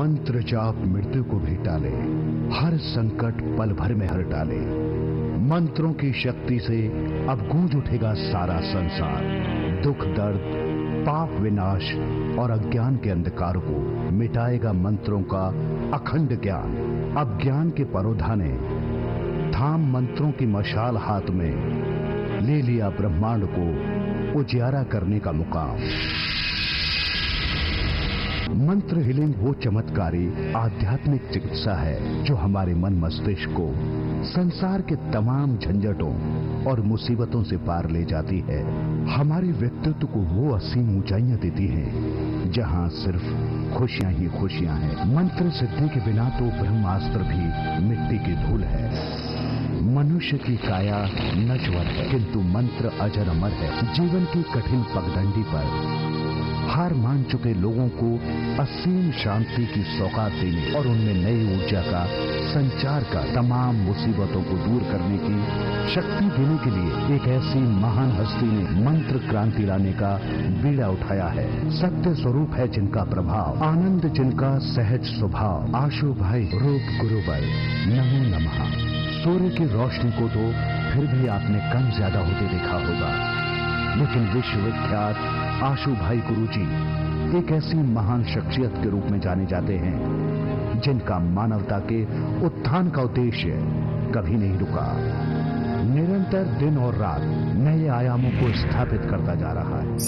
मंत्र जाप मृत्यु को भी टाले, हर संकट पल भर में हर डाले। मंत्रों की शक्ति से अब गूंज उठेगा सारा संसार। दुख दर्द, पाप विनाश और अज्ञान के अंधकार को मिटाएगा मंत्रों का अखंड ज्ञान। अब ज्ञान के परोधा ने थाम मंत्रों की मशाल हाथ में, ले लिया ब्रह्मांड को उजियारा करने का मुकाम। मंत्र हीलिंग वो चमत्कारी आध्यात्मिक चिकित्सा है जो हमारे मन मस्तिष्क को संसार के तमाम झंझटों और मुसीबतों से पार ले जाती है। हमारे व्यक्तित्व को वो असीम ऊंचाइयां देती है जहां सिर्फ खुशियां ही खुशियां हैं। मंत्र सिद्धि के बिना तो ब्रह्मास्त्र भी मिट्टी की धूल है। मनुष्य की काया नश्वर है किंतु मंत्र अजर अमर है। जीवन की कठिन पगडंडी पर हार मान चुके लोगों को असीम शांति की सौगात देने और उनमें नई ऊर्जा का संचार कर तमाम मुसीबतों को दूर करने की शक्ति देने के लिए एक ऐसी महान हस्ती ने मंत्र क्रांति लाने का बीड़ा उठाया है। सत्य स्वरूप है जिनका प्रभाव, आनंद जिनका सहज स्वभाव। आशु भाई रूप गुरुबल नमो नमः। सूर्य की रोशनी को तो फिर भी आपने कम ज्यादा होते देखा होगा, लेकिन विश्वविख्यात आशु भाई गुरुजी एक ऐसी महान शख्सियत के रूप में जाने जाते हैं जिनका मानवता के उत्थान का उद्देश्य कभी नहीं रुका। निरंतर दिन और रात नए आयामों को स्थापित करता जा रहा है।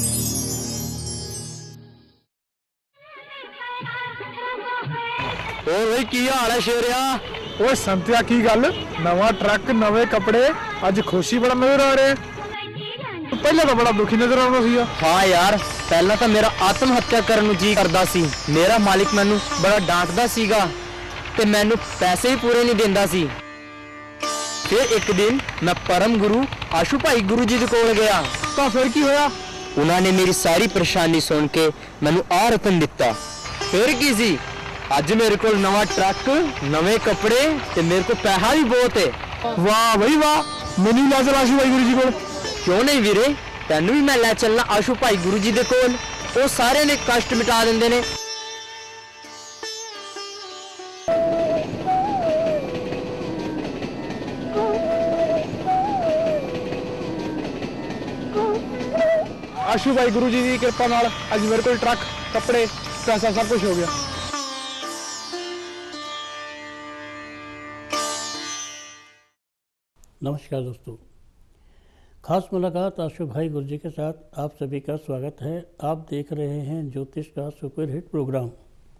और भाई की हाल है शेरिया? ओए संतिया की गल, नवा ट्रक नवे कपड़े, अज खुशी बड़ा नजर आ रहे। पहले तो बड़ा दुखी नजर आ रहा। हाँ यार, पहला तो मेरा आत्म हत्या करने ਨੂੰ जी करदा सी। मेरा मालिक मैनू बड़ा डांटदा सीगा ते मैनू पैसे ही पूरे नहीं देंदा सी। फिर एक दिन मैं परम गुरु आशु भाई गुरु जी दे कोल गया। तो फिर की होया? उन्होंने मेरी सारी परेशानी सुन के मैनू आ रतन दिता। फिर की सी, अज मेरे को नवा ट्रक, नवे कपड़े ते मेरे को पैसा भी बहुत है। वाह भाई वाह, मैनू लै चल आशु भाई गुरु जी कोल। क्यों नहीं वीरे, तेनू भी मैं लै चलना आशु भाई गुरु जी दे कोल। वो सारे ने कष्ट मिटा देंदे ने। आशु भाई गुरु जी की कृपा नाल अज मेरे को ट्रक, कपड़े, पैसा सब कुछ हो गया। नमस्कार दोस्तों, खास मुलाकात आशु भाई गुरु जी के साथ आप सभी का स्वागत है। आप देख रहे हैं ज्योतिष का सुपर हिट प्रोग्राम।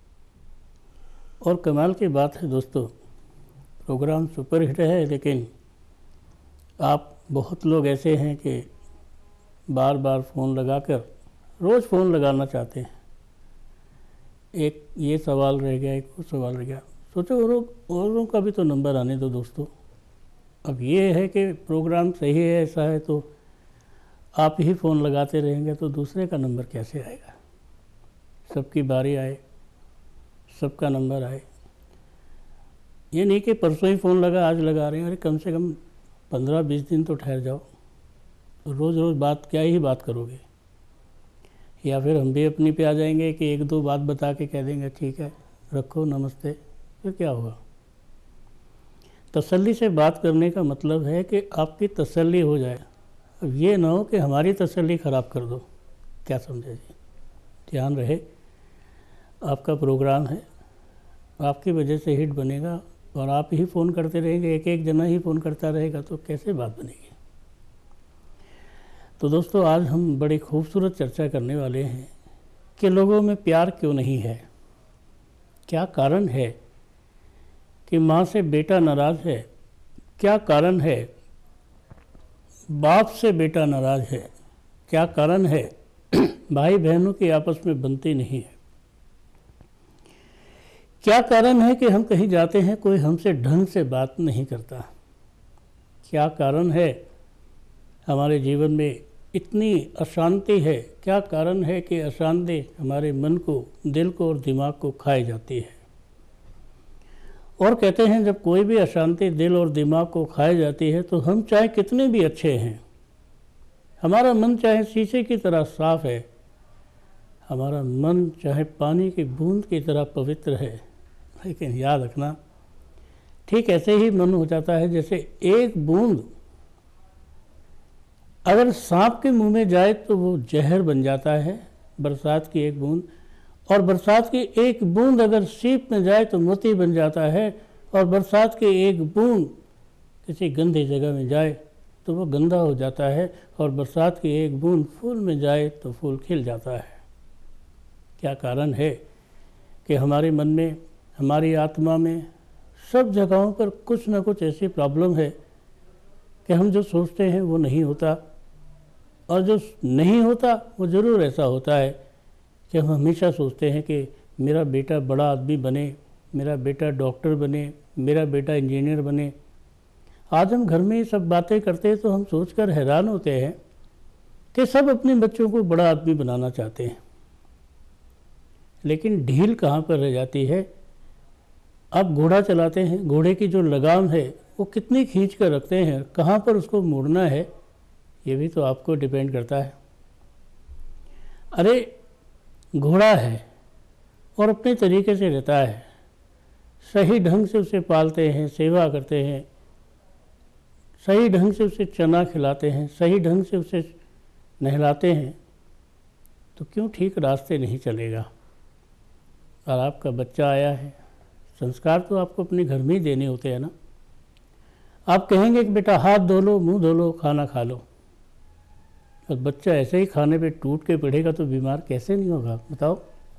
और कमाल की बात है दोस्तों, प्रोग्राम सुपर हिट है, लेकिन आप बहुत लोग ऐसे हैं कि बार बार फ़ोन लगाकर रोज़ फ़ोन लगाना चाहते हैं। एक ये सवाल रह गया, एक वो सवाल रह गया। सोचो औरों का भी तो नंबर आने दो दोस्तों। अब ये है कि प्रोग्राम सही है, ऐसा है तो आप ही फ़ोन लगाते रहेंगे तो दूसरे का नंबर कैसे आएगा? सबकी बारी आए, सबका नंबर आए। ये नहीं कि परसों ही फ़ोन लगा आज लगा रहे हैं। अरे कम से कम 15-20 दिन तो ठहर जाओ। रोज़ रोज़ बात क्या ही बात करोगे? या फिर हम भी अपनी पे आ जाएंगे कि एक दो बात बता के कह देंगे ठीक है रखो नमस्ते, फिर क्या होगा? तसल्ली से बात करने का मतलब है कि आपकी तसल्ली हो जाए। अब ये ना हो कि हमारी तसल्ली ख़राब कर दो। क्या समझे जी? ध्यान रहे, आपका प्रोग्राम है, आपकी वजह से हिट बनेगा और आप ही फ़ोन करते रहेंगे, एक एक जना ही फ़ोन करता रहेगा तो कैसे बात बनेगी? तो दोस्तों, आज हम बड़ी खूबसूरत चर्चा करने वाले हैं कि लोगों में प्यार क्यों नहीं है। क्या कारण है कि माँ से बेटा नाराज़ है? क्या कारण है बाप से बेटा नाराज़ है? क्या कारण है भाई बहनों की आपस में बनती नहीं है? क्या कारण है कि हम कहीं जाते हैं कोई हमसे ढंग से बात नहीं करता? क्या कारण है हमारे जीवन में इतनी अशांति है? क्या कारण है कि अशांति हमारे मन को, दिल को और दिमाग को खाए जाती है? और कहते हैं जब कोई भी अशांति दिल और दिमाग को खाए जाती है तो हम चाहे कितने भी अच्छे हैं, हमारा मन चाहे शीशे की तरह साफ है, हमारा मन चाहे पानी की बूंद की तरह पवित्र है, लेकिन याद रखना, ठीक ऐसे ही मन हो जाता है जैसे एक बूंद अगर सांप के मुंह में जाए तो वो जहर बन जाता है, बरसात की एक बूंद, और बरसात की एक बूंद अगर सीप में जाए तो मोती बन जाता है, और बरसात की एक बूंद किसी गंदी जगह में जाए तो वो गंदा हो जाता है, और बरसात की एक बूंद फूल में जाए तो फूल खिल जाता है। क्या कारण है कि हमारे मन में, हमारी आत्मा में सब जगहों पर कुछ ना कुछ ऐसी प्रॉब्लम है कि हम जो सोचते हैं वो नहीं होता, और जो नहीं होता वो ज़रूर ऐसा होता है कि हम हमेशा सोचते हैं कि मेरा बेटा बड़ा आदमी बने, मेरा बेटा डॉक्टर बने, मेरा बेटा इंजीनियर बने। आज हम घर में ये सब बातें करते हैं तो हम सोचकर हैरान होते हैं कि सब अपने बच्चों को बड़ा आदमी बनाना चाहते हैं, लेकिन ढील कहाँ पर रह जाती है। आप घोड़ा चलाते हैं, घोड़े की जो लगाम है वो कितनी खींच कर रखते हैं, कहाँ पर उसको मोड़ना है ये भी तो आपको डिपेंड करता है। अरे घोड़ा है और अपने तरीके से रहता है, सही ढंग से उसे पालते हैं, सेवा करते हैं, सही ढंग से उसे चना खिलाते हैं, सही ढंग से उसे नहलाते हैं, तो क्यों ठीक रास्ते नहीं चलेगा। और आपका बच्चा आया है, संस्कार तो आपको अपने घर में ही देने होते हैं ना। आप कहेंगे कि बेटा हाथ धो लो, मुंह धो लो, खाना खा लो, और बच्चा ऐसे ही खाने पे टूट के पड़ेगा तो बीमार कैसे नहीं होगा बताओ।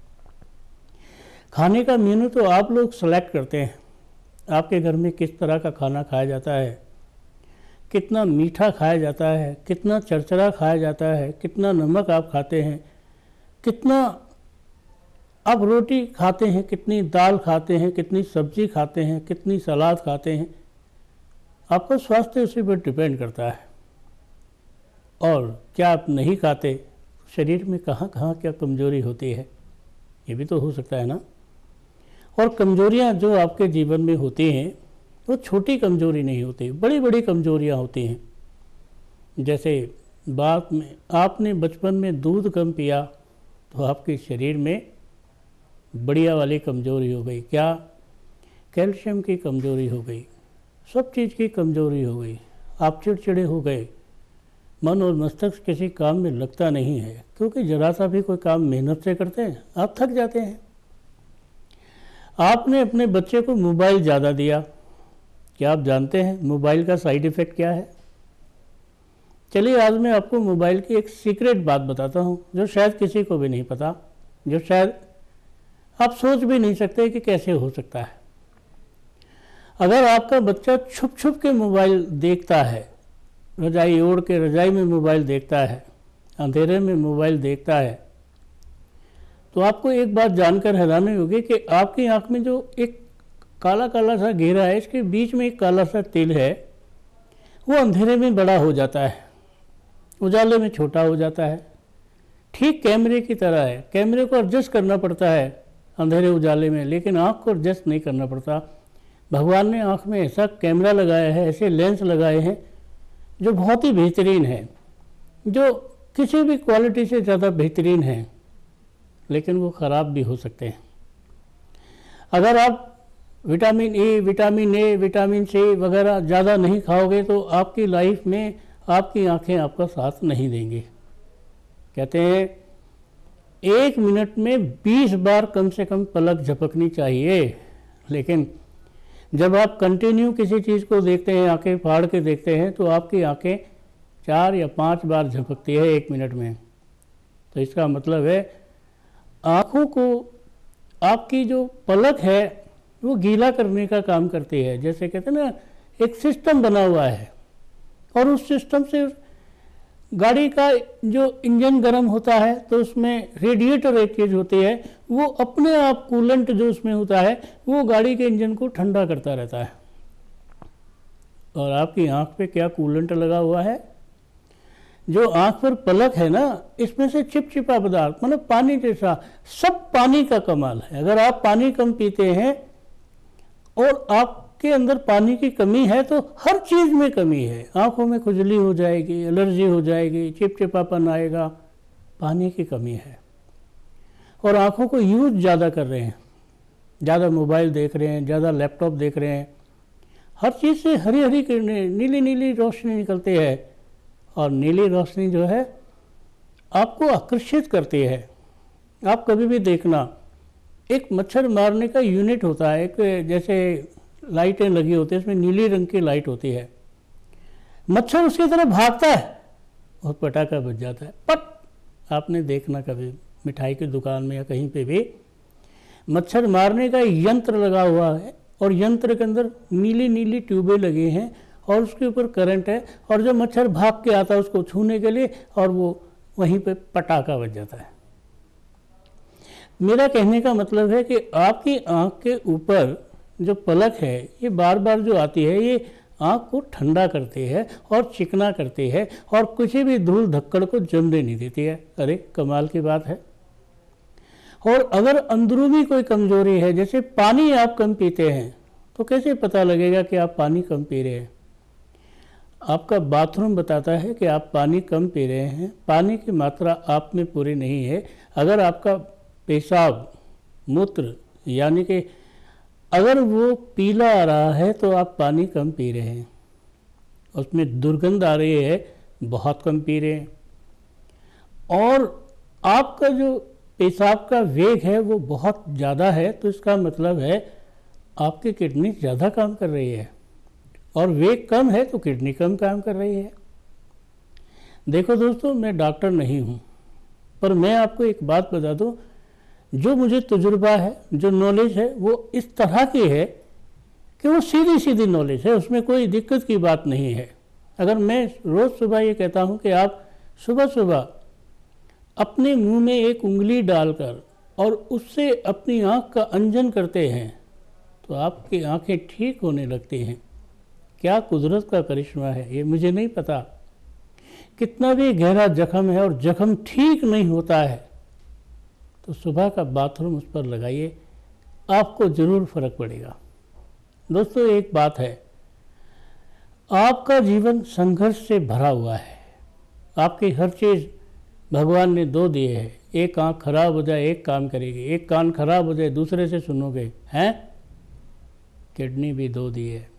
खाने का मेनू तो आप लोग सेलेक्ट करते हैं, आपके घर में किस तरह का खाना खाया जाता है, कितना मीठा खाया जाता है, कितना चरचरा खाया जाता है, कितना नमक आप खाते हैं, कितना आप रोटी खाते हैं, कितनी दाल खाते हैं, कितनी सब्जी खाते हैं, कितनी सलाद खाते हैं। आपका स्वास्थ्य उसी पर डिपेंड करता है। और क्या आप नहीं खाते, शरीर में कहाँ कहाँ क्या कमजोरी होती है ये भी तो हो सकता है ना। और कमजोरियाँ जो आपके जीवन में होती हैं वो छोटी कमजोरी नहीं होती, बड़ी बड़ी कमजोरियाँ होती हैं। जैसे बात में आपने बचपन में दूध कम पिया तो आपके शरीर में बढ़िया वाली कमजोरी हो गई। क्या? कैल्शियम की कमजोरी हो गई, सब चीज़ की कमजोरी हो गई। आप चिड़चिड़े हो गए, मन और मस्तिष्क किसी काम में लगता नहीं है, क्योंकि जरा सा भी कोई काम मेहनत से करते हैं आप थक जाते हैं। आपने अपने बच्चे को मोबाइल ज़्यादा दिया। क्या आप जानते हैं मोबाइल का साइड इफ़ेक्ट क्या है? चलिए आज मैं आपको मोबाइल की एक सीक्रेट बात बताता हूँ जो शायद किसी को भी नहीं पता, जो शायद आप सोच भी नहीं सकते कि कैसे हो सकता है। अगर आपका बच्चा छुप छुप के मोबाइल देखता है, रजाई ओढ़ के रजाई में मोबाइल देखता है, अंधेरे में मोबाइल देखता है, तो आपको एक बात जानकर हैरानी होगी कि आपकी आंख में जो एक काला काला सा घेरा है, इसके बीच में एक काला सा तिल है, वो अंधेरे में बड़ा हो जाता है, उजाले में छोटा हो जाता है। ठीक कैमरे की तरह है, कैमरे को एडजस्ट करना पड़ता है अंधेरे उजाले में, लेकिन आँख को एडजस्ट नहीं करना पड़ता। भगवान ने आँख में ऐसा कैमरा लगाया है, ऐसे लेंस लगाए हैं जो बहुत ही बेहतरीन है, जो किसी भी क्वालिटी से ज़्यादा बेहतरीन है, लेकिन वो ख़राब भी हो सकते हैं। अगर आप vitamin A, vitamin A, vitamin C वगैरह ज़्यादा नहीं खाओगे तो आपकी लाइफ में आपकी आंखें आपका साथ नहीं देंगी। कहते हैं 1 मिनट में 20 बार कम से कम पलक झपकनी चाहिए, लेकिन जब आप कंटिन्यू किसी चीज़ को देखते हैं, आंखें फाड़ के देखते हैं, तो आपकी आंखें 4 या 5 बार झपकती है 1 मिनट में। तो इसका मतलब है आँखों को आपकी जो पलक है वो गीला करने का काम करती है। जैसे कहते हैं ना, एक सिस्टम बना हुआ है और उस सिस्टम से गाड़ी का जो इंजन गर्म होता है तो उसमें रेडिएटर एक चीज़ होती है, वो अपने आप कूलेंट जो उसमें होता है वो गाड़ी के इंजन को ठंडा करता रहता है। और आपकी आँख पे क्या कूलेंट लगा हुआ है? जो आँख पर पलक है ना, इसमें से चिपचिपा पदार्थ, मतलब पानी जैसा, सब पानी का कमाल है। अगर आप पानी कम पीते हैं और आपके अंदर पानी की कमी है तो हर चीज़ में कमी है। आँखों में खुजली हो जाएगी, एलर्जी हो जाएगी, चिपचिपापन आएगा, पानी की कमी है। और आँखों को यूज ज़्यादा कर रहे हैं, ज़्यादा मोबाइल देख रहे हैं, ज़्यादा लैपटॉप देख रहे हैं, हर चीज़ से हरी हरी किरणें, नीली नीली रोशनी निकलती है और नीली रोशनी जो है आपको आकर्षित करती है। आप कभी भी देखना, एक मच्छर मारने का यूनिट होता है, एक जैसे लाइटें लगी होती है, इसमें नीली रंग की लाइट होती है, मच्छर उसकी तरफ भागता है और पटाखा बज जाता है, पट। आपने देखना कभी मिठाई की दुकान में या कहीं पे भी मच्छर मारने का यंत्र लगा हुआ है और यंत्र के अंदर नीली नीली ट्यूबें लगी हैं और उसके ऊपर करंट है और जब मच्छर भाग के आता है उसको छूने के लिए और वो वहीं पे पटाखा बज जाता है। मेरा कहने का मतलब है कि आपकी आंख के ऊपर जो पलक है ये बार बार जो आती है ये आंख को ठंडा करती है और चिकना करती है और किसी भी धूल धक्कड़ को जमने नहीं देती है। अरे कमाल की बात है। और अगर अंदरूनी कोई कमजोरी है, जैसे पानी आप कम पीते हैं, तो कैसे पता लगेगा कि आप पानी कम पी रहे हैं? आपका बाथरूम बताता है कि आप पानी कम पी रहे हैं, पानी की मात्रा आप में पूरी नहीं है। अगर आपका पेशाब मूत्र यानी कि अगर वो पीला आ रहा है तो आप पानी कम पी रहे हैं, उसमें दुर्गंध आ रही है, बहुत कम पी रहे हैं। और आपका जो पेशाब का वेग है वो बहुत ज़्यादा है, तो इसका मतलब है आपकी किडनी ज़्यादा काम कर रही है, और वेग कम है तो किडनी कम काम कर रही है। देखो दोस्तों, मैं डॉक्टर नहीं हूँ, पर मैं आपको एक बात बता दूँ, जो मुझे तजुर्बा है, जो नॉलेज है, वो इस तरह की है कि वो सीधी सीधी नॉलेज है, उसमें कोई दिक्कत की बात नहीं है। अगर मैं रोज़ सुबह ये कहता हूँ कि आप सुबह सुबह अपने मुंह में एक उंगली डालकर और उससे अपनी आँख का अंजन करते हैं तो आपकी आँखें ठीक होने लगती हैं। क्या कुदरत का करिश्मा है, ये मुझे नहीं पता। कितना भी गहरा जख्म है और जख्म ठीक नहीं होता है तो सुबह का बाथरूम उस पर लगाइए, आपको ज़रूर फर्क पड़ेगा। दोस्तों एक बात है, आपका जीवन संघर्ष से भरा हुआ है। आपकी हर चीज़ भगवान ने दो दिए हैं, एक आँख खराब हो जाए एक काम करेगी, एक कान खराब हो जाए दूसरे से सुनोगे, हैं? किडनी भी दो दी है।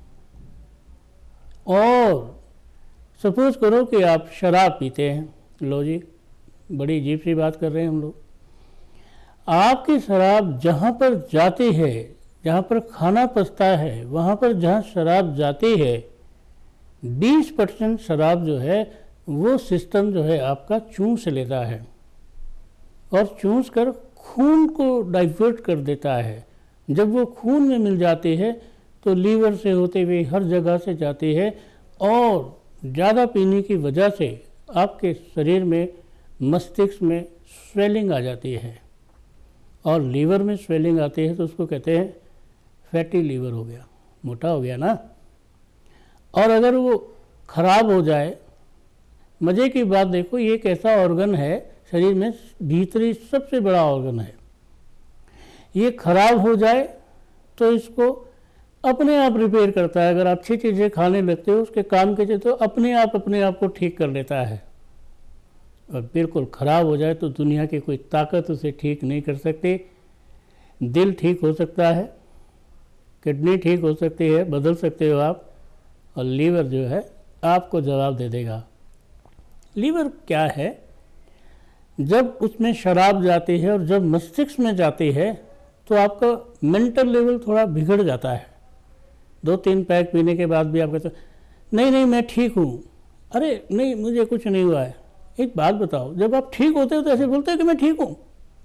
और सपोज करो कि आप शराब पीते हैं, लो जी बड़ी अजीब सी बात कर रहे हैं हम लोग। आपकी शराब जहाँ पर जाती है, जहाँ पर खाना पचता है, वहाँ पर जहाँ शराब जाती है, 20% शराब जो है वो सिस्टम जो है आपका चूस लेता है और चूस कर खून को डाइवर्ट कर देता है। जब वो खून में मिल जाती है तो लीवर से होते हुए हर जगह से जाती है और ज़्यादा पीने की वजह से आपके शरीर में, मस्तिष्क में स्वेलिंग आ जाती है और लीवर में स्वेलिंग आती है तो उसको कहते हैं फैटी लीवर हो गया, मोटा हो गया ना। और अगर वो खराब हो जाए, मज़े की बात देखो, ये एक ऐसा ऑर्गन है शरीर में, भीतरी सबसे बड़ा ऑर्गन है, ये खराब हो जाए तो इसको अपने आप रिपेयर करता है। अगर अच्छी चीज़ें खाने लगते हो उसके काम के तो अपने आप को ठीक कर लेता है। और बिल्कुल ख़राब हो जाए तो दुनिया की कोई ताकत उसे ठीक नहीं कर सकती। दिल ठीक हो सकता है, किडनी ठीक हो सकती है, बदल सकते हो आप, और लीवर जो है आपको जवाब दे देगा। लीवर क्या है, जब उसमें शराब जाती है और जब मस्तिष्क में जाती है तो आपका मेंटल लेवल थोड़ा बिगड़ जाता है। 2-3 पैक पीने के बाद भी आप कहते नहीं नहीं मैं ठीक हूँ, अरे नहीं मुझे कुछ नहीं हुआ है। एक बात बताओ, जब आप ठीक होते हो तो ऐसे बोलते हो कि मैं ठीक हूँ?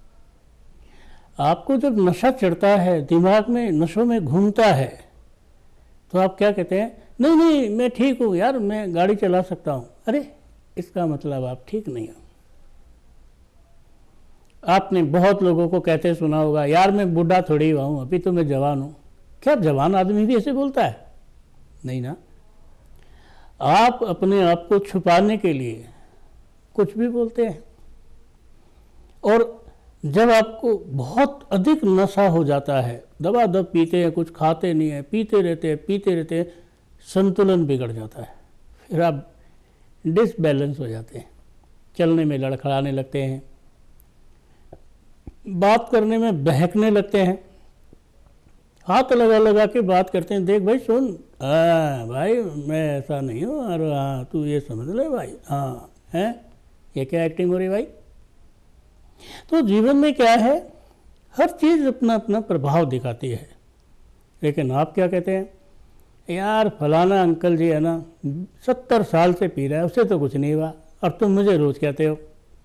आपको जब नशा चढ़ता है, दिमाग में नशों में घूमता है, तो आप क्या कहते हैं? नहीं नहीं मैं ठीक हूँ यार, मैं गाड़ी चला सकता हूँ। अरे इसका मतलब आप ठीक नहीं हो। आपने बहुत लोगों को कहते सुना होगा, यार मैं बूढ़ा थोड़ी हुआ हूँ, अभी तो मैं जवान हूँ। क्या जवान आदमी भी ऐसे बोलता है? नहीं ना। आप अपने आप को छुपाने के लिए कुछ भी बोलते हैं। और जब आपको बहुत अधिक नशा हो जाता है, दबादब पीते हैं, कुछ खाते नहीं है, पीते रहते हैं, संतुलन बिगड़ जाता है, फिर आप डिसबैलेंस हो जाते हैं, चलने में लड़खड़ाने लगते हैं, बात करने में बहकने लगते हैं, हाथ लगा लगा के बात करते हैं, देख भाई सुन, हाँ भाई मैं ऐसा नहीं हूँ, और हाँ तू ये समझ ले भाई, हाँ हैं, ये क्या एक्टिंग हो रही भाई। तो जीवन में क्या है, हर चीज़ अपना अपना प्रभाव दिखाती है। लेकिन आप क्या कहते हैं, यार फलाना अंकल जी है ना 70 साल से पी रहा है, उससे तो कुछ नहीं हुआ, और तुम मुझे रोज़ कहते हो।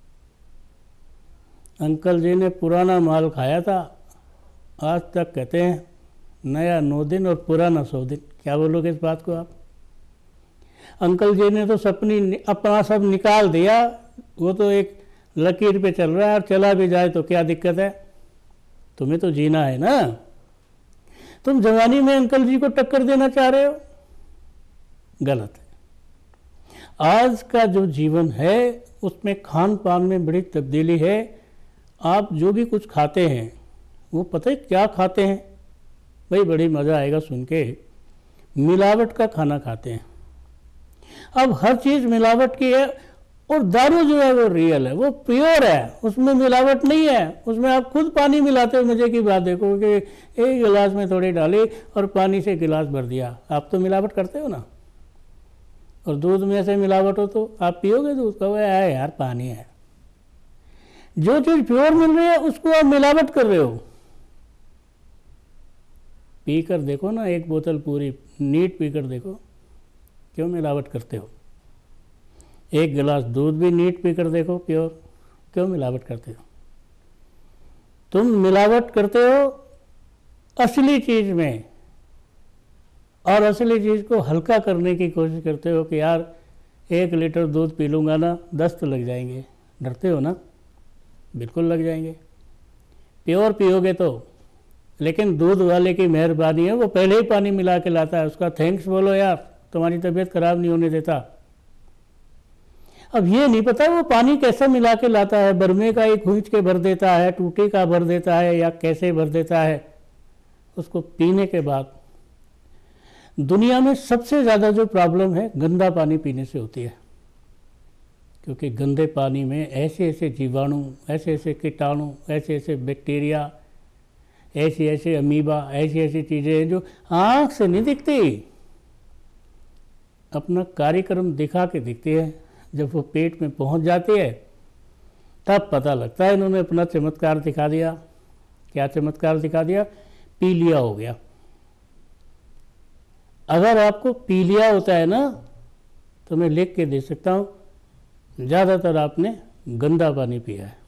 अंकल जी ने पुराना माल खाया था, आज तक कहते हैं नया 9 दिन और पुराना 100 दिन। क्या बोलोगे इस बात को आप। अंकल जी ने तो अपना सब निकाल दिया, वो तो एक लकीर पे चल रहा है, और चला भी जाए तो क्या दिक्कत है, तुम्हें तो जीना है ना। तुम जवानी में अंकल जी को टक्कर देना चाह रहे हो, गलत है। आज का जो जीवन है उसमें खान पान में बड़ी तब्दीली है। आप जो भी कुछ खाते हैं वो पता है क्या खाते हैं भाई, बड़ी मज़ा आएगा सुन के, मिलावट का खाना खाते हैं। अब हर चीज़ मिलावट की है, और दारू जो है वो रियल है, वो प्योर है, उसमें मिलावट नहीं है। उसमें आप खुद पानी मिलाते हो, मजे की बात देखो कि एक गिलास में थोड़ी डाली और पानी से गिलास भर दिया, आप तो मिलावट करते हो ना। और दूध में से मिलावट हो तो आप पियोगे दूध, कहोगे यार पानी है। जो चीज़ प्योर मिल रही है उसको आप मिलावट कर रहे हो। पी कर देखो ना, एक बोतल पूरी नीट पी कर देखो, क्यों मिलावट करते हो। एक गिलास दूध भी नीट पी कर देखो प्योर, क्यों मिलावट करते हो। तुम मिलावट करते हो असली चीज़ में, और असली चीज़ को हल्का करने की कोशिश करते हो कि यार 1 लीटर दूध पी लूँगा ना, दस्त लग जाएंगे। डरते हो ना, बिल्कुल लग जाएंगे। प्योर पियोगे तो, लेकिन दूध वाले की मेहरबानी है, वो पहले ही पानी मिला के लाता है, उसका थैंक्स बोलो यार, तुम्हारी तबीयत खराब नहीं होने देता। अब ये नहीं पता वो पानी कैसा मिला के लाता है, बरमे का एक खींच के भर देता है, टूटी का भर देता है, या कैसे भर देता है। उसको पीने के बाद दुनिया में सबसे ज़्यादा जो प्रॉब्लम है गंदा पानी पीने से होती है, क्योंकि गंदे पानी में ऐसे ऐसे जीवाणु, ऐसे ऐसे कीटाणु, ऐसे ऐसे बैक्टीरिया, ऐसी ऐसी अमीबा, ऐसी ऐसी चीज़ें जो आँख से नहीं दिखती, अपना कार्यक्रम दिखा के दिखती है। जब वो पेट में पहुंच जाती है तब पता लगता है इन्होंने अपना चमत्कार दिखा दिया। क्या चमत्कार दिखा दिया, पीलिया हो गया। अगर आपको पीलिया होता है ना तो मैं लिख के दे सकता हूँ, ज़्यादातर आपने गंदा पानी पिया है,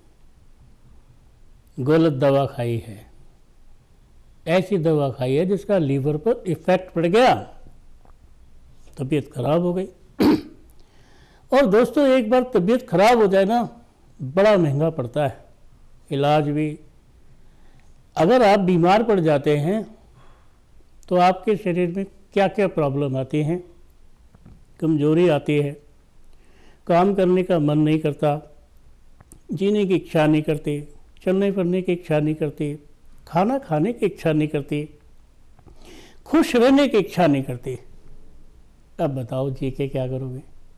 गलत दवा खाई है, ऐसी दवा खाई है जिसका लीवर पर इफेक्ट पड़ गया, तबीयत खराब हो गई। और दोस्तों एक बार तबीयत खराब हो जाए ना, बड़ा महंगा पड़ता है इलाज भी। अगर आप बीमार पड़ जाते हैं तो आपके शरीर में क्या क्या प्रॉब्लम आती हैं, कमजोरी आती है, काम करने का मन नहीं करता, जीने की इच्छा नहीं करती, चलने फिरने की इच्छा नहीं करती, खाना खाने की इच्छा नहीं करती, खुश रहने की इच्छा नहीं करती। अब बताओ जी के क्या करोगे।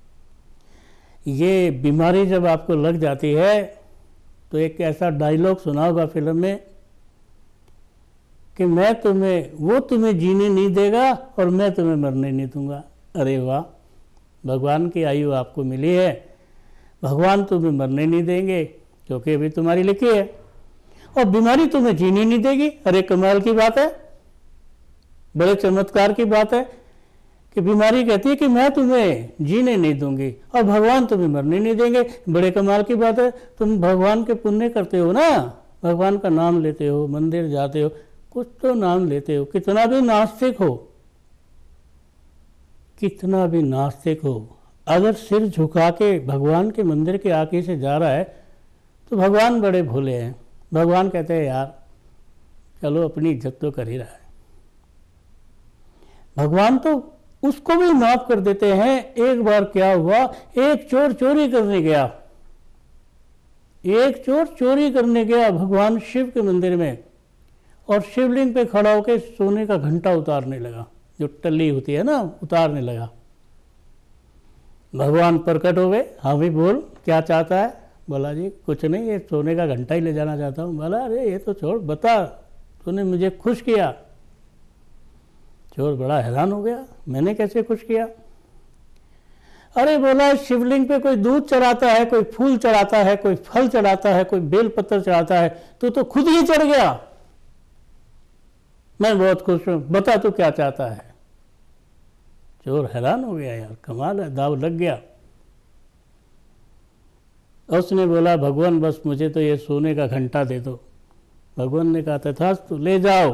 ये बीमारी जब आपको लग जाती है तो एक ऐसा डायलॉग सुना होगा फिल्म में कि मैं तुम्हें, वो तुम्हें जीने नहीं देगा और मैं तुम्हें मरने नहीं दूंगा। अरे वाह, भगवान की आयु आपको मिली है, भगवान तुम्हें मरने नहीं देंगे क्योंकि अभी तुम्हारी लिखी है, और बीमारी तुम्हें जीने नहीं देगी। अरे कमाल की बात है, बड़े चमत्कार की बात है कि बीमारी कहती है कि मैं तुम्हें जीने नहीं दूंगी और भगवान तुम्हें मरने नहीं देंगे। बड़े कमाल की बात है। तुम भगवान के पुण्य करते हो ना, भगवान का नाम लेते हो, मंदिर जाते हो, कुछ तो नाम लेते हो। कितना भी नास्तिक हो, कितना भी नास्तिक हो, अगर सिर झुका के भगवान के मंदिर के आगे से जा रहा है तो भगवान बड़े भोले हैं। भगवान कहते हैं यार चलो अपनी इज्जत तो कर ही रहा है। भगवान तो उसको भी माफ कर देते हैं। एक बार क्या हुआ, एक चोर चोरी करने गया, एक चोर चोरी करने गया भगवान शिव के मंदिर में, और शिवलिंग पे खड़ा होकर सोने का घंटा उतारने लगा, जो टल्ली होती है ना, उतारने लगा। भगवान प्रकट हो गए, हाँ भाई बोल क्या चाहता है। बोला जी कुछ नहीं, ये सोने का घंटा ही ले जाना चाहता हूँ। बोला अरे ये तो छोड़, बता, तूने मुझे खुश किया, चोर बड़ा हैरान हो गया, मैंने कैसे कुछ किया? अरे बोला, शिवलिंग पे कोई दूध चढ़ाता है, कोई फूल चढ़ाता है, कोई फल चढ़ाता है, कोई बेलपत्र चढ़ाता है, तो खुद ही चढ़ गया। मैं बहुत खुश हूं, बता तू क्या चाहता है? चोर हैरान हो गया, यार कमाल है, दाव लग गया। उसने बोला, भगवान बस मुझे तो ये सोने का घंटा दे दो। भगवान ने कहा, तथास्तु, ले जाओ।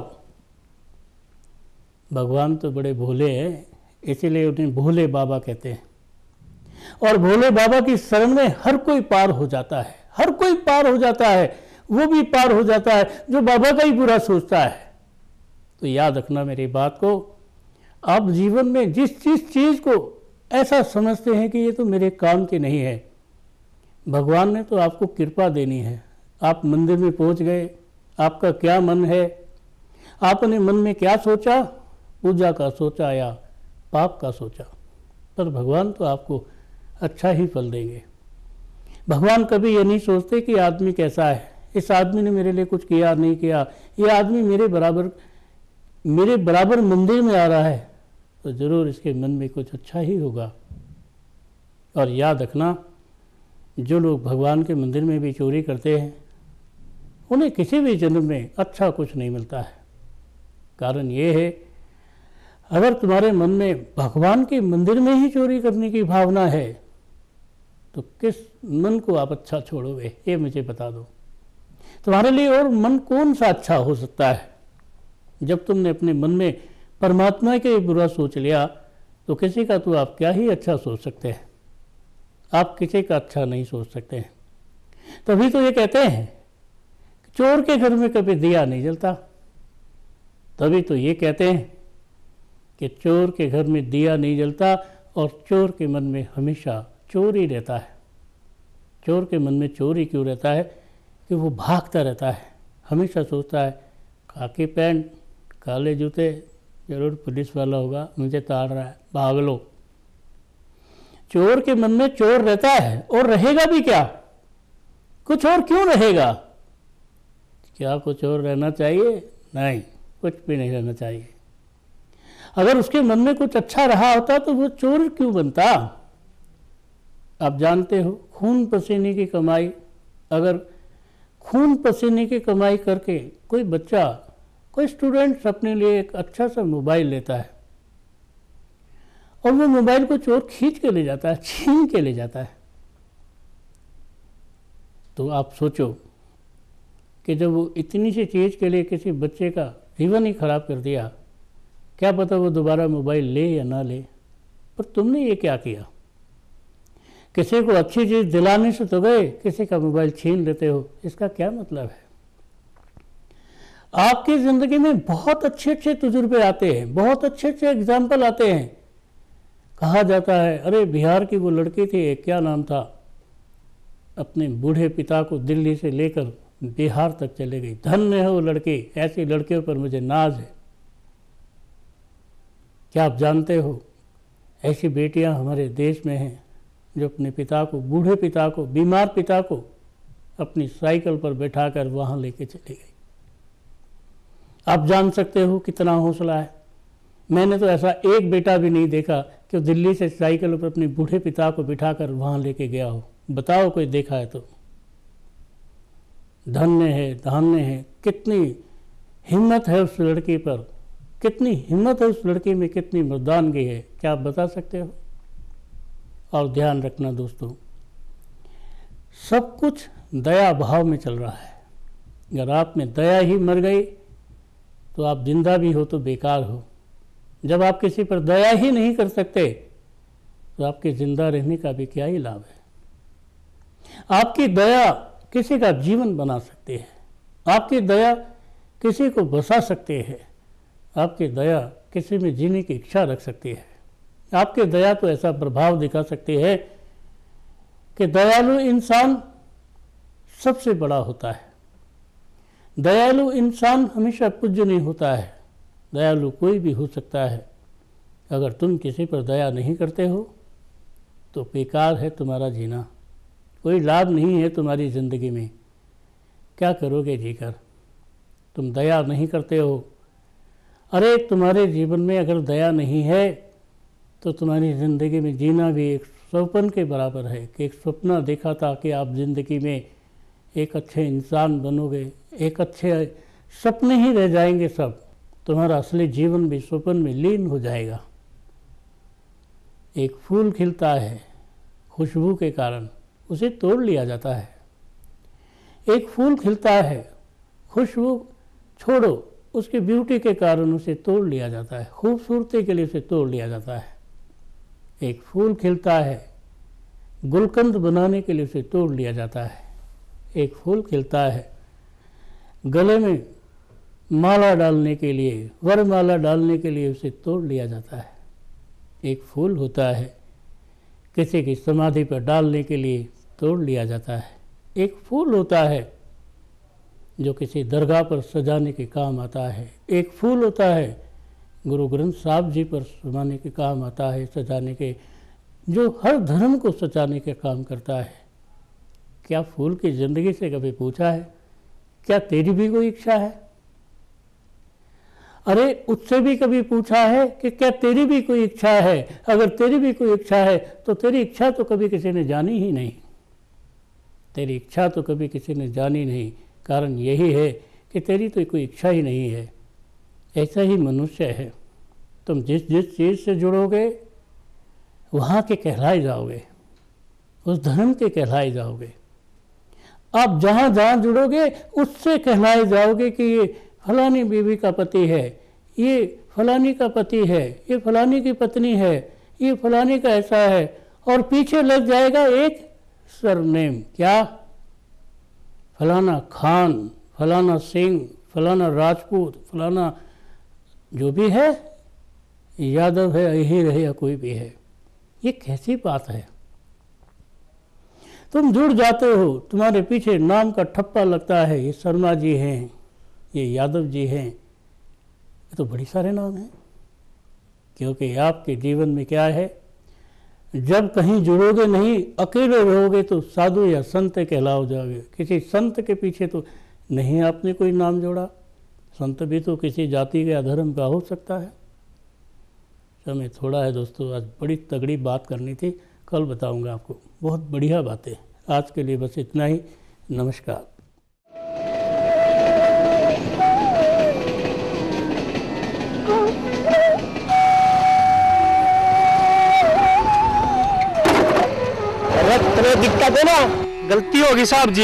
भगवान तो बड़े भोले हैं, इसीलिए उन्हें भोले बाबा कहते हैं। और भोले बाबा की शरण में हर कोई पार हो जाता है, हर कोई पार हो जाता है। वो भी पार हो जाता है जो बाबा का ही बुरा सोचता है। तो याद रखना मेरी बात को, आप जीवन में जिस चीज़ को ऐसा समझते हैं कि ये तो मेरे काम की नहीं है, भगवान ने तो आपको कृपा देनी है। आप मंदिर में पहुंच गए, आपका क्या मन है, आपने मन में क्या सोचा, पूजा का सोचा या पाप का सोचा, पर भगवान तो आपको अच्छा ही फल देंगे। भगवान कभी ये नहीं सोचते कि आदमी कैसा है, इस आदमी ने मेरे लिए कुछ किया नहीं किया, ये आदमी मेरे बराबर मंदिर में आ रहा है तो ज़रूर इसके मन में कुछ अच्छा ही होगा। और याद रखना, जो लोग भगवान के मंदिर में भी चोरी करते हैं उन्हें किसी भी जन्म में अच्छा कुछ नहीं मिलता है। कारण ये है, अगर तुम्हारे मन में भगवान के मंदिर में ही चोरी करने की भावना है तो किस मन को आप अच्छा छोड़ोगे, ये मुझे बता दो। तुम्हारे लिए और मन कौन सा अच्छा हो सकता है? जब तुमने अपने मन में परमात्मा के बुरा सोच लिया तो किसी का तो आप क्या ही अच्छा सोच सकते हैं? आप किसी का अच्छा नहीं सोच सकते हैं। तभी तो ये कहते हैं चोर के घर में कभी दिया नहीं जलता। तभी तो ये कहते हैं कि चोर के घर में दिया नहीं जलता और चोर के मन में हमेशा चोर ही रहता है। चोर के मन में चोर ही क्यों रहता है? कि वो भागता रहता है, हमेशा सोचता है खाकी पैंट, काले जूते, जरूर पुलिस वाला होगा, मुझे ताड़ रहा है, भाग लो। चोर के मन में चोर रहता है और रहेगा भी क्या? कुछ और क्यों रहेगा? क्या कुछ और रहना चाहिए? नहीं, कुछ भी नहीं रहना चाहिए। अगर उसके मन में कुछ अच्छा रहा होता तो वो चोर क्यों बनता? आप जानते हो, खून पसीने की कमाई, अगर खून पसीने की कमाई करके कोई बच्चा, कोई स्टूडेंट अपने लिए एक अच्छा सा मोबाइल लेता है और वो मोबाइल को चोर खींच के ले जाता है, छीन के ले जाता है, तो आप सोचो कि जब वो इतनी सी चीज़ के लिए किसी बच्चे का जीवन ही खराब कर दिया, क्या पता वो दोबारा मोबाइल ले या ना ले। पर तुमने ये क्या किया? किसी को अच्छी चीज़ दिलाने से तो गए, किसी का मोबाइल छीन लेते हो। इसका क्या मतलब है? आपकी ज़िंदगी में बहुत अच्छे अच्छे तजुर्बे आते हैं, बहुत अच्छे अच्छे एग्जाम्पल आते हैं। कहा जाता है, अरे बिहार की वो लड़की थी, क्या नाम था, अपने बूढ़े पिता को दिल्ली से लेकर बिहार तक चले गई। धन्य है वो लड़की, ऐसी लड़कियों पर मुझे नाज है। क्या आप जानते हो, ऐसी बेटियां हमारे देश में हैं जो अपने पिता को, बूढ़े पिता को, बीमार पिता को अपनी साइकिल पर बैठाकर वहां लेके चली गई। आप जान सकते हो कितना हौसला है। मैंने तो ऐसा एक बेटा भी नहीं देखा कि दिल्ली से साइकिल पर अपने बूढ़े पिता को बिठाकर वहां लेके गया हो। बताओ कोई देखा है तो? धन्य है, धन्य है। कितनी हिम्मत है उस लड़की पर, कितनी हिम्मत है उस लड़की में, कितनी मर्दानगी है, क्या आप बता सकते हो? और ध्यान रखना दोस्तों, सब कुछ दया भाव में चल रहा है। अगर आप में दया ही मर गई तो आप जिंदा भी हो तो बेकार हो। जब आप किसी पर दया ही नहीं कर सकते तो आपके जिंदा रहने का भी क्या ही लाभ है? आपकी दया किसी का जीवन बना सकती है, आपकी दया किसी को बचा सकती है, आपकी दया किसी में जीने की इच्छा रख सकती है, आपकी दया तो ऐसा प्रभाव दिखा सकती है कि दयालु इंसान सबसे बड़ा होता है। दयालु इंसान हमेशा पूज्य नहीं होता है। दयालु कोई भी हो सकता है। अगर तुम किसी पर दया नहीं करते हो तो बेकार है तुम्हारा जीना, कोई लाभ नहीं है तुम्हारी ज़िंदगी में। क्या करोगे जीकर? तुम दया नहीं करते हो, अरे तुम्हारे जीवन में अगर दया नहीं है तो तुम्हारी ज़िंदगी में जीना भी एक स्वप्न के बराबर है कि एक सपना देखा था कि आप ज़िंदगी में एक अच्छे इंसान बनोगे, एक अच्छे सपने ही रह जाएंगे सब, तुम्हारा असली जीवन भी स्वप्न में लीन हो जाएगा। एक फूल खिलता है खुशबू के कारण, उसे तोड़ लिया जाता है। एक फूल खिलता है, खुशबू छोड़ो, उसकी ब्यूटी के कारण उसे तोड़ लिया जाता है, खूबसूरती के लिए उसे तोड़ लिया जाता है। एक फूल खिलता है, गुलकंद बनाने के लिए उसे तोड़ लिया जाता है। एक फूल खिलता है, गले में माला डालने के लिए, वरमाला डालने के लिए उसे तोड़ लिया जाता है। एक फूल होता है, किसी की समाधि पर डालने के लिए तोड़ लिया जाता है। एक फूल होता है जो किसी दरगाह पर सजाने के काम आता है। एक फूल होता है गुरु ग्रंथ साहब जी पर सजाने के काम आता है, सजाने के, जो हर धर्म को सजाने के काम करता है। क्या फूल की ज़िंदगी से कभी पूछा है क्या तेरी भी कोई इच्छा है? अरे उससे भी कभी पूछा है कि क्या तेरी भी कोई इच्छा है? अगर तेरी भी कोई इच्छा है तो तेरी इच्छा तो कभी किसी ने जानी ही नहीं, तेरी इच्छा तो कभी किसी ने जानी नहीं। कारण यही है कि तेरी तो कोई इच्छा ही नहीं है। ऐसा ही मनुष्य है, तुम जिस जिस चीज़ से जुड़ोगे वहाँ के कहलाए जाओगे, उस धर्म के कहलाए जाओगे। आप जहाँ जहाँ जुड़ोगे उससे कहलाए जाओगे कि ये फलानी बीवी का पति है, ये फलानी का पति है, ये फलानी की पत्नी है, ये फलानी का ऐसा है, और पीछे लग जाएगा एक सरनेम, क्या फलाना खान, फलाना सिंह, फलाना राजपूत, फलाना जो भी है, यादव है, अहीर है या कोई भी है। ये कैसी बात है? तुम जुड़ जाते हो, तुम्हारे पीछे नाम का ठप्पा लगता है, ये शर्मा जी हैं, ये यादव जी हैं, ये तो बड़ी सारे नाम हैं। क्योंकि आपके जीवन में क्या है, जब कहीं जुड़ोगे नहीं, अकेले रहोगे तो साधु या संत कहलाओ जाओगे। किसी संत के पीछे तो नहीं आपने कोई नाम जोड़ा, संत भी तो किसी जाति या धर्म का हो सकता है। समय थोड़ा है दोस्तों, आज बड़ी तगड़ी बात करनी थी, कल बताऊंगा आपको, बहुत बढ़िया बातें। आज के लिए बस इतना ही, नमस्कार। तुम्हें दिक्कत है ना, गलती होगी साहब जी।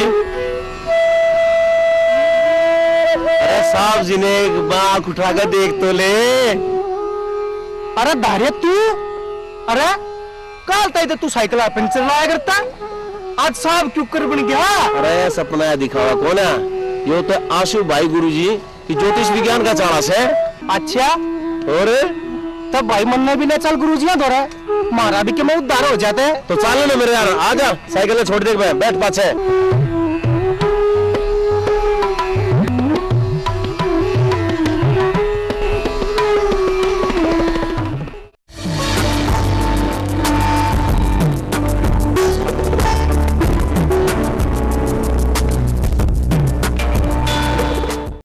अरे साहब जी ने एक बाँख उठा कर देख तो ले। अरे दारिया तू, अरे कल तक तू साइकिल पंचर लाया करता, आज साहब क्यों कर बन गया? अरे सपना दिखावा कौन है? यो तो आशु भाई गुरुजी की ज्योतिष विज्ञान का चाणस है। अच्छा, और तब भाई मन में भी ना चल गुरुजी दौरा, मारा भी कि मैं उद्धार हो जाते। तो चल ना मेरे यार, आ जा, साइकिल छोड़ दे, बैठ पाछे।